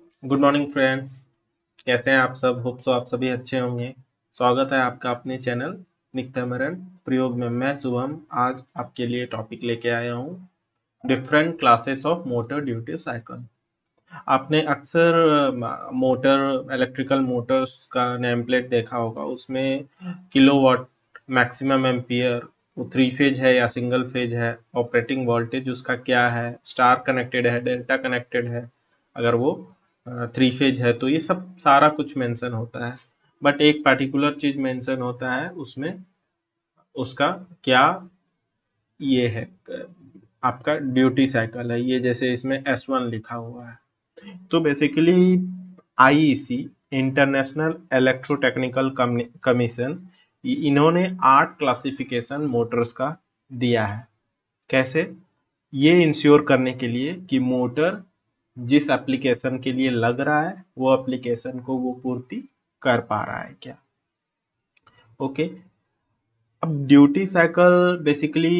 Good morning friends. कैसे हैं आप सब? होप सो आप सभी अच्छे होंगे। स्वागत है आपका अपने चैनल नित्यामरण प्रयोग में। मैं शुभम आज आपके लिए टॉपिक लेके आया हूँ, different classes of motor duty cycle. आपने अक्सर मोटर इलेक्ट्रिकल मोटर्स का नेम प्लेट देखा होगा, उसमें किलोवाट, मैक्सिमम एम्पियर, वो थ्री फेज है या सिंगल फेज है, ऑपरेटिंग वोल्टेज उसका क्या है, स्टार कनेक्टेड है, डेल्टा कनेक्टेड है, अगर वो थ्री फेज है तो ये सब सारा कुछ मेंशन होता है। बट एक पर्टिकुलर चीज मेंशन होता है उसमें, उसका क्या ये है, आपका ड्यूटी साइकिल है। ये जैसे इसमें S1 लिखा हुआ है। तो basically IEC, international electrotechnical commission, इन्होंने 8 क्लासिफिकेशन मोटर्स का दिया है। कैसे? ये इंश्योर करने के लिए कि मोटर जिस एप्लीकेशन के लिए लग रहा है वो एप्लीकेशन को वो पूर्ति कर पा रहा है क्या। ओके। अब ड्यूटी साइकिल बेसिकली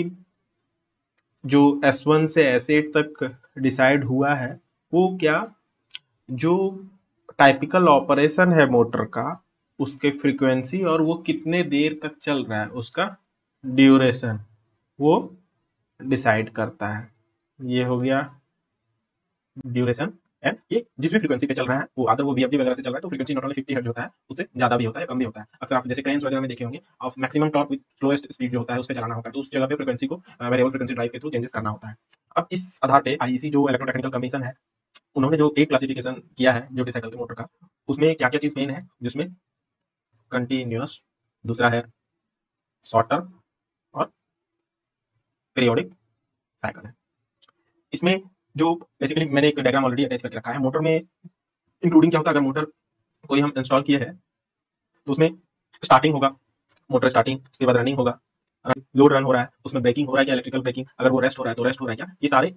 जो S1 से S8 तक डिसाइड हुआ है, वो क्या, जो टाइपिकल ऑपरेशन है मोटर का, उसके फ्रीक्वेंसी और वो कितने देर तक चल रहा है, उसका ड्यूरेशन वो डिसाइड करता है। ये हो गया ड्यूरेशन। एंड ये जिस भी फ्रीक्वेंसी पे चल रहा है, वो अगर वो VFD वगैरह से चल रहा है तो फ्रीक्वेंसी नॉट ओनली 50 हर्ट्ज होता है, उससे ज्यादा भी होता है, कम भी होता है। अक्सर आप जैसे क्रेन्स वगैरह में देखे होंगे, of maximum torque with slowest speed जो होता है उस पे चलाना होता है, तो उस जगह पे फ्रीक्वेंसी को वेरिएबल फ्रीक्वेंसी ड्राइव के थ्रू चेंजेस करना होता है। अब इस आधार पे आईईसी जो इलेक्ट्रोटेक्निकल कमीशन है, उन्होंने जो एक क्लासिफिकेशन किया है ड्यूटी साइकिल के मोटर का, उसमें क्या क्या चीज मेन है, जिसमें कंटिन्यूअस, दूसरा है शॉर्ट टर्म और पीरियोडिक साइकिल है। इसमें जो बेसिकली मैंने एक डायग्राम ऑलरेडी अटैच करके रखा है मोटर में, इंक्लूडिंग क्या होता है, अगर मोटर कोई हम इंस्टॉल किए हैं तो उसमें स्टार्टिंग होगा, मोटर स्टार्टिंग, उसके बाद रनिंग होगा, अगर लोड रन हो रहा है उसमें ब्रेकिंग हो रहा है क्या, इलेक्ट्रिकल ब्रेकिंग, अगर वो रेस्ट हो रहा है तो रेस्ट हो रहा है क्या, ये सारे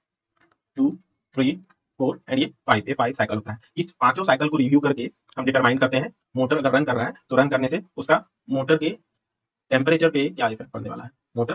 1 2 3 4 एंड ये 5 साइकिल होता है। इस पांचों साइकिल को रिव्यू करके हम डिटरमाइन करते हैं मोटर अगर रन कर रहा है तो रन करने से उसका मोटर के टेम्परेचर पे क्या इफेक्ट पड़ने वाला है।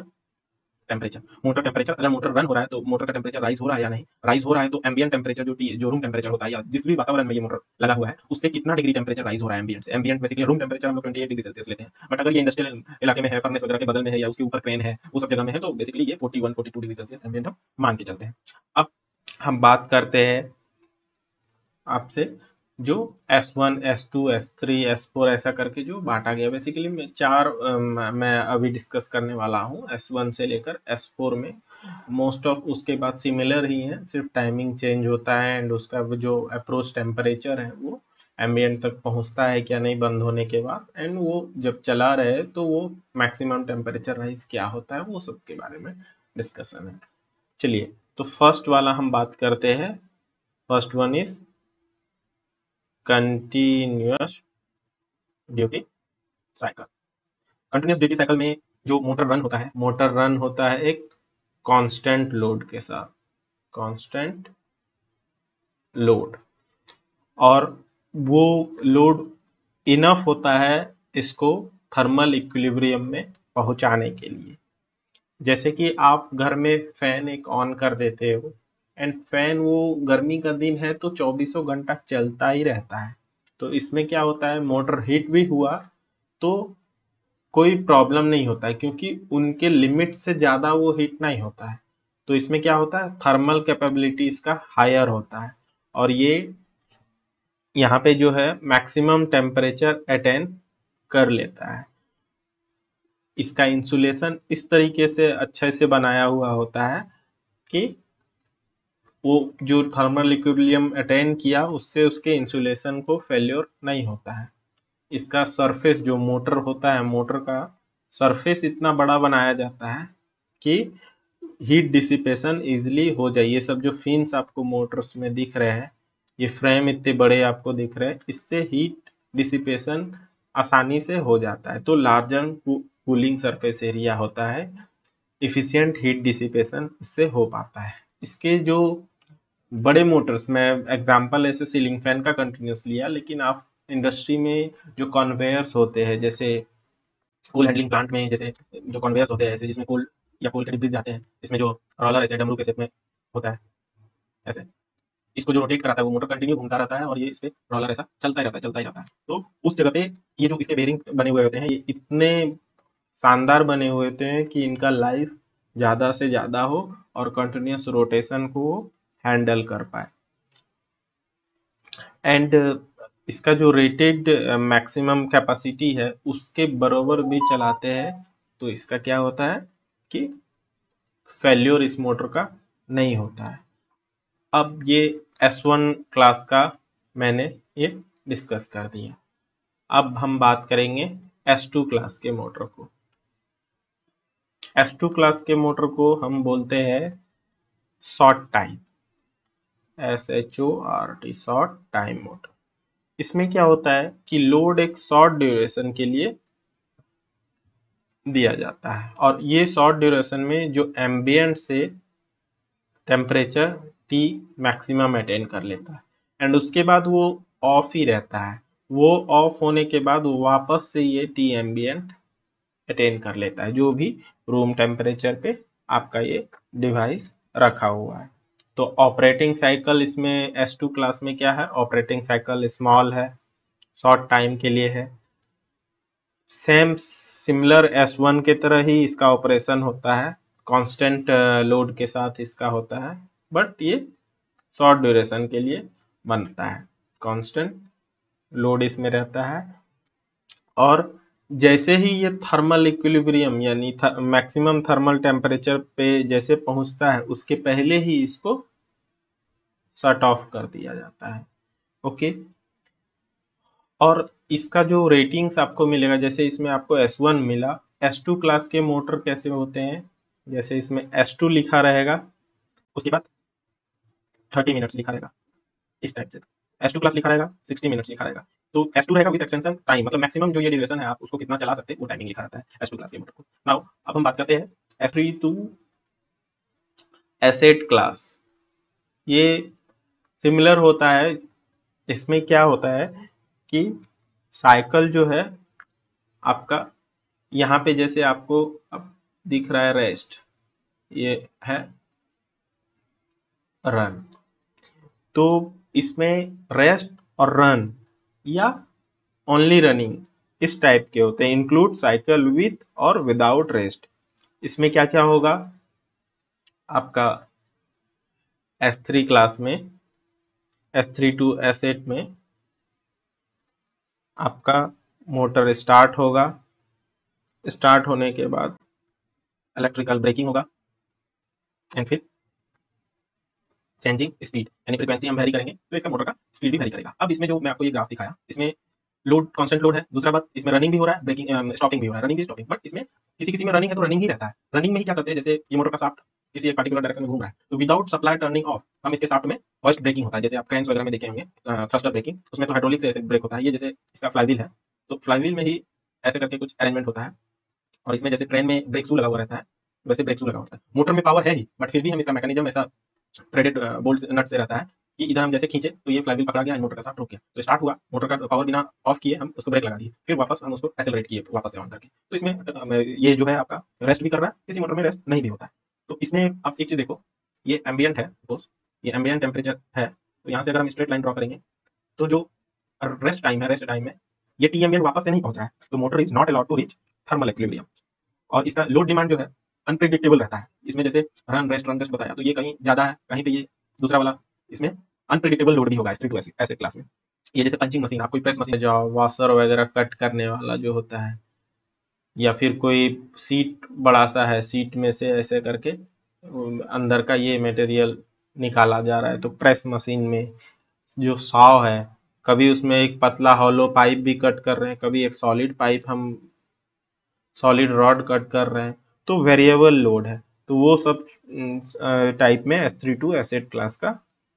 मोटर टेम्परेचर, अगर मोटर रन हो रहा है तो मोटर का टेम्परेचर राइज हो रहा है या नहीं, राइज हो रहा है तो एम्बिएंट टेम्परेचर जो रूम टेम्परेचर होता है या जिस भी वातावरण में ये मोटर लगा हुआ है उससे कितना डिग्री टेम्परेचर राइज हो रहा है एम्बिएंट से। एम्बिएंट बेसिकली रूम टेम्परेचर हम लोग 28 डिग्री सेल्सियस लेते हैं, बट अगर ये इंडस्ट्रियल इलाके में है, फर्नेस वगैरह के बगल में है या उसके ऊपर क्रेन है, वो सब जगह में है, तो बेसिकली ये 41 42 डिग्री सेल्सियस एम्बिएंट हम मान के चलते हैं। अब हम बात करते हैं आपसे जो S1 S2 S3 S4 ऐसा करके जो बांटा गया, बेसिकली मैं चार मैं अभी डिस्कस करने वाला हूँ। S1 से लेकर S4 में मोस्ट ऑफ उसके बाद सिमिलर ही है, सिर्फ टाइमिंग चेंज होता है एंड उसका जो अप्रोच टेम्परेचर है वो एम्बिएंट तक पहुंचता है क्या नहीं बंद होने के बाद, एंड वो जब चला रहे तो वो मैक्सिमम टेम्परेचर राइज क्या होता है, वो सब के बारे में डिस्कशन है। चलिए, तो फर्स्ट वाला हम बात करते हैं। First one is continuous duty cycle. Continuous duty cycle में जो मोटर रन होता है, मोटर रन होता है एक कांस्टेंट लोड के साथ, कांस्टेंट लोड, और वो लोड इनफ होता है इसको थर्मल इक्विलिब्रियम में पहुंचाने के लिए। जैसे कि आप घर में फैन एक ऑन कर देते हो एंड फैन, वो गर्मी का दिन है तो चौबीसों घंटा चलता ही रहता है, तो इसमें क्या होता है, मोटर हीट भी हुआ तो कोई प्रॉब्लम नहीं होता है, क्योंकि उनके लिमिट से ज्यादा वो हीट नहीं होता है। तो इसमें क्या होता है, थर्मल कैपेबिलिटी इसका हायर होता है, और ये यहाँ पे जो है मैक्सिमम टेम्परेचर अटेन कर लेता है। इसका इंसुलेशन इस तरीके से अच्छे से बनाया हुआ होता है कि वो जो थर्मल इक्विलिब्रियम अटेन किया उससे उसके इंसुलेशन को फेल्योर नहीं होता है। इसका सरफेस जो मोटर होता है, मोटर का सरफेस इतना बड़ा बनाया जाता है कि हीट डिसिपेशन इजिली हो जाए। ये सब जो फिन्स आपको मोटर्स में दिख रहे हैं, ये फ्रेम इतने बड़े आपको दिख रहे हैं, इससे हीट डिसिपेशन आसानी से हो जाता है। तो लार्जर कूलिंग सरफेस एरिया होता है, इफिशियंट हीट डिसिपेशन इससे हो पाता है। इसके जो बड़े मोटर्स, मैं एग्जांपल ऐसे सीलिंग फैन का कंटिन्यूस लिया, लेकिन आप इंडस्ट्री में जो कन्वेयर्स होते हैं, जैसे कूल हैंडलिंग प्लांट में जैसे जो कन्वेयर्स होते हैं ऐसे, जिसमें कूल के डिब्बे जाते हैं, इसमें जो रोलर ऐसे डमरू के शेप में होता है ऐसे, इसको जो रोटेट कराता है वो मोटर कंटिन्यू घूमता रहता है और ये इस पे रोलर ऐसा चलता ही रहता है, चलता ही रहता है। तो उस जगह पे ये जो इसके बेरिंग बने हुए होते हैं ये इतने शानदार बने हुए होते हैं कि इनका लाइफ ज़्यादा से ज़्यादा हो और कंटिन्यूस रोटेशन को हैंडल कर पाए। एंड इसका जो रेटेड मैक्सिमम कैपेसिटी है उसके बराबर भी चलाते हैं तो इसका क्या होता है कि फेल्योर इस मोटर का नहीं होता है। अब ये S1 क्लास का मैंने ये डिस्कस कर दिया। अब हम बात करेंगे S2 क्लास के मोटर को। S2 क्लास के मोटर को हम बोलते हैं short time, SHORT, short time motor. इसमें क्या होता है कि लोड एक शॉर्ट ड्यूरेशन के लिए दिया जाता है और ये शॉर्ट ड्यूरेशन में जो एम्बियंट से टेम्परेचर T मैक्सिमम अटेन कर लेता है एंड उसके बाद वो ऑफ ही रहता है। वो ऑफ होने के बाद वापस से ये T एम्बियंट अटेन कर लेता है जो भी रूम टेम्परेचर पे आपका ये डिवाइस रखा हुआ है। तो ऑपरेटिंग साइकिल इसमें S2 क्लास में क्या है, ऑपरेटिंग साइकिल स्मॉल है, शॉर्ट टाइम के लिए है। सेम सिमिलर S1 के तरह ही इसका ऑपरेशन होता है, कांस्टेंट लोड के साथ इसका होता है, बट ये शॉर्ट ड्यूरेशन के लिए बनता है, कांस्टेंट लोड इसमें रहता है। और जैसे ही ये थर्मल इक्विलिब्रियम यानी मैक्सिमम थर्मल टेम्परेचर पे जैसे पहुंचता है उसके पहले ही इसको शट ऑफ कर दिया जाता है। ओके, और इसका जो रेटिंग्स आपको मिलेगा, जैसे इसमें आपको S1 मिला, S2 क्लास के मोटर कैसे होते हैं, जैसे इसमें S2 लिखा रहेगा उसके बाद 30 मिनट्स लिखा रहेगा इस टाइप से, S2 प्लस लिखा रहेगा 60 मिनट्स लिखा रहेगा। तो S2 रहेगा विद एक्सटेंशन टाइम, मतलब मैक्सिमम जो ये ड्यूरेशन है आप उसको कितना चला सकते हैं वो टाइमिंग लिखा रहता है S2 क्लास के मोटर को। नाउ अब हम बात करते हैं S3 एसेट क्लास। ये सिमिलर होता है, इसमें क्या होता है कि साइकिल जो है आपका यहाँ पे जैसे आपको अब दिख रहा है रेस्ट, ये है रन। तो इसमें रेस्ट और रन या ओनली रनिंग इस टाइप के होते हैं, इंक्लूड साइकिल विथ और विदाउट रेस्ट। इसमें क्या क्या होगा आपका S3 क्लास में, S3 टू S8 में आपका मोटर स्टार्ट होगा, स्टार्ट होने के बाद इलेक्ट्रिकल ब्रेकिंग होगा एंड फिर चेंजिंग स्पीड यानी फ्रीक्वेंसी हम वेरी करेंगे तो इसका मोटर का स्पीड भी वेरी करेगा। अब इसमें जो मैं आपको ये ग्राफ दिखाया, इसमें लोड कांस्टेंट लोड है, दूसरा बात इसमें रनिंग भी हो रहा है, ब्रेकिंग स्टॉपिंग भी हो रहा है, रनिंग भी स्टॉपिंग, बट इसमें किसी किसी में रनिंग है तो रनिंग ही रहता है। रनिंग में ही क्या करते हैं, जैसे ये मोटर का शाफ्ट किसी एक पर्टिकुलर डायरेक्शन में घूम रहा है तो विदाउट सप्लाई टर्निंग ऑफ हम इसके शाफ्ट में फर्स्ट ब्रेकिंग होता है, जैसे आप क्रेन्स वगैरह में देखे होंगे थ्रस्टर ब्रेकिंग, उसमें तो हाइड्रोलिक से ऐसे ब्रेक होता है। ये जैसे इसका फ्लाईव्हील है तो फ्लाईव्हील में ही ऐसे करके कुछ अरेंजमेंट होता है और इसमें जैसे ट्रेन में ब्रेक शू लगा हुआ रहता है वैसे ब्रेक शू लगा होता है। मोटर में पावर है ही बट फिर भी हम इसका मैकेनिज्म ऐसा थ्रेडेड बोल्ट नट से रहता है कि इधर हम जैसे खींचे तो ये फ्लाईव्हील पकड़ा गया, मोटर का शाफ्ट रुक गया, तो स्टार्ट हुआ, मोटर का पावर बिना ऑफ किए हम उसको ब्रेक लगा दिए, फिर वापस हम उसको एक्सेलरेट किए वापस से ऑन करके। तो इसमें ये जो है आपका रेस्ट भी कर रहा है, किसी मोटर में रेस्ट नहीं भी होता है। तो इसमें आप एक चीज देखो, ये एम्बियंट है, सपोज ये एम्बियंट टेम्परेचर है, तो यहाँ से अगर हम स्ट्रेट लाइन ड्रॉ करेंगे तो जो रेस्ट टाइम है, रेस्ट टाइम में ये टी एम्बियंट वापस से नहीं पहुंचा है तो motor is not allowed to reach thermal equilibrium. और इसका लोड डिमांड जो है अनप्रिडिक्टेबल रहता है, इसमें जैसे रन रेस्ट बताया तो ये कहीं ज्यादा है, कहीं पे ये दूसरा वाला, इसमें अनप्रिडिक्टेबल लोड भी होगा S3 टू एसेट क्लास में। ये जैसे पंचिंग मशीन, आप कोई प्रेस मशीन जाओ, वॉशर वगैरह कट करने वाला जो होता है, या फिर कोई सीट बड़ा सा है, सीट में से ऐसे करके अंदर का ये मटेरियल निकाला जा रहा है, तो प्रेस मशीन में जो साव है, कभी उसमें एक पतला हॉलो पाइप भी कट कर रहे हैं, कभी एक सॉलिड पाइप हम सॉलिड रॉड कट कर रहे हैं, तो वेरिएबल लोड है। तो वो सब टाइप में S3 टू एसेट क्लास का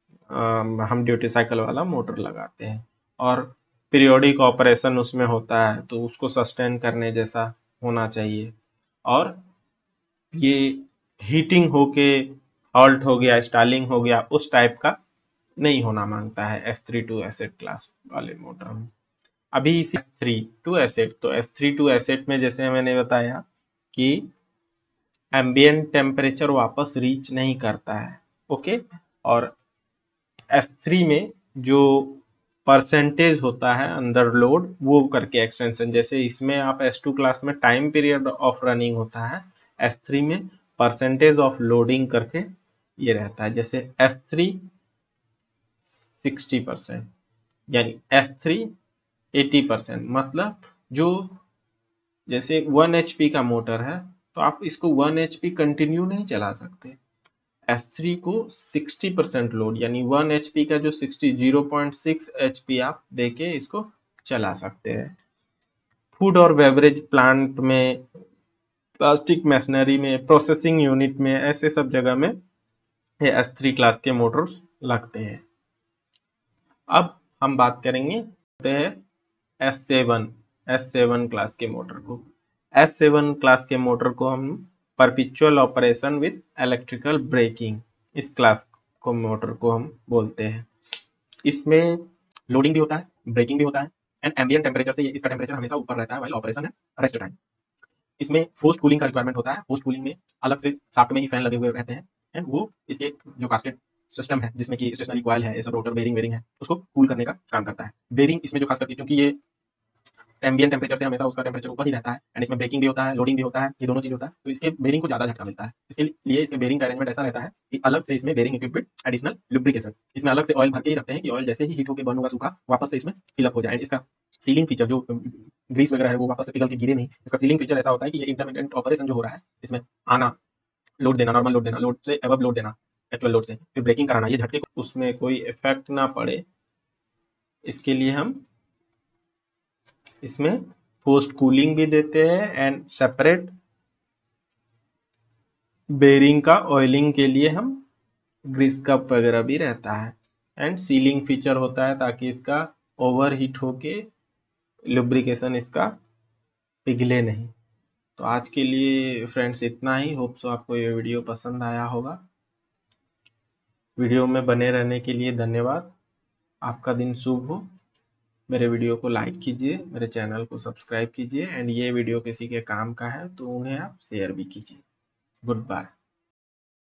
हम ड्यूटी साइकिल वाला मोटर लगाते हैं और पीरियोडिक ऑपरेशन उसमें होता है तो उसको सस्टेन करने जैसा होना चाहिए। और ये हीटिंग होके हॉल्ट हो गया, स्टालिंग हो गया, उस टाइप का नहीं होना मांगता है S3 टू एसेट क्लास वाले मोटर में। अभी इसी S3 टू एसेट, तो S3 टू एसेट में जैसे मैंने बताया कि एम्बियंट टेम्परेचर वापस रीच नहीं करता है, ओके। और S3 में जो परसेंटेज होता है अंडर लोड वो करके एक्सटेंशन, जैसे इसमें आप S2 क्लास में टाइम पीरियड ऑफ रनिंग होता है, S3 में परसेंटेज ऑफ लोडिंग करके ये रहता है। जैसे S3 60%, यानी S3 80%, मतलब जो जैसे 1 HP का मोटर है तो आप इसको 1 HP कंटिन्यू नहीं चला सकते। S3 को 60% लोड, यानी 1 HP का जो 0.6 HP आप देके इसको चला सकते हैं। फूड और बेवरेज प्लांट में, प्लास्टिक मशीनरी में, प्रोसेसिंग यूनिट में, ऐसे सब जगह में ये S3 क्लास के मोटर्स लगते हैं। अब हम बात करेंगे S7 क्लास के मोटर को। S7 क्लास के मोटर को हम perpetual operation with electrical braking, इस क्लास को मोटर को हम बोलते हैं। इसमें लोडिंग भी होता है, ब्रेकिंग भी होता है, एंड एम्बिएंट टेम्परेचर से इसका टेम्परेचर हमेशा ऊपर रहता है व्हाइल ऑपरेशन है रेस्ट टाइम। इसमें फोर्स्ड कूलिंग का रिक्वायरमेंट होता है। फोर्स्ड कूलिंग में अलग से शाफ्ट में ही फैन लगे हुए रहते हैं, एंड वो इसके जो कास्टेड सिस्टम है जिसमें कि स्टेशनरी कॉइल है, ये सब रोटर बेरिंग वेरिंग है, उसको कूल करने का काम करता है। बेरिंग इसमें जो खास करके, क्योंकि ये एम्बिएंट टेम्परेचर से हमेशा उसका टेम्परेचर ऊपर ही रहता है, एंड इसमें ब्रेकिंग भी होता है, लोडिंग भी होता है, ये दोनों चीज होता है, तो इसके बेरिंग को ज्यादा झटका मिलता है। इसके लिए इसके बेरिंग का अरेंजमेंट ऐसा रहता है कि अलग से इसमें बेरिंग इक्विपमेंट एडिशनल लुब्रिकेशन, इसमें अलग से ऑयल भर के ही रखते हैं कि ऑयल जैसे ही हीट होकर बर्न होगा सूखा, वापस से इसमें फिलअप हो जाए। इसका सीलिंग फीचर जो ग्रीस वगैरह है वो वापस से पिघल के गिरे नहीं, इसका सीलिंग फीचर ऐसा होता है कि ये इंटरमिटेंट ऑपरेशन जो हो रहा है इसमें आना, लोड देना, नॉर्मल लोड देना, लोड से एबव लोड देना, एक्चुअल लोड से, फिर ब्रेकिंग कराना, ये झटके उसमें कोई इफेक्ट ना पड़े, इसके लिए हम इसमें पोस्ट कूलिंग भी देते हैं, एंड सेपरेट बेरिंग का ऑयलिंग के लिए हम ग्रीस कप वगैरह भी रहता है, एंड सीलिंग फीचर होता है ताकि इसका ओवर हीट होके लुब्रिकेशन इसका पिघले नहीं। तो आज के लिए फ्रेंड्स इतना ही। होप सो आपको ये वीडियो पसंद आया होगा। वीडियो में बने रहने के लिए धन्यवाद। आपका दिन शुभ हो। मेरे वीडियो को लाइक कीजिए, मेरे चैनल को सब्सक्राइब कीजिए, एंड ये वीडियो किसी के काम का है तो उन्हें आप शेयर भी कीजिए। Good bye.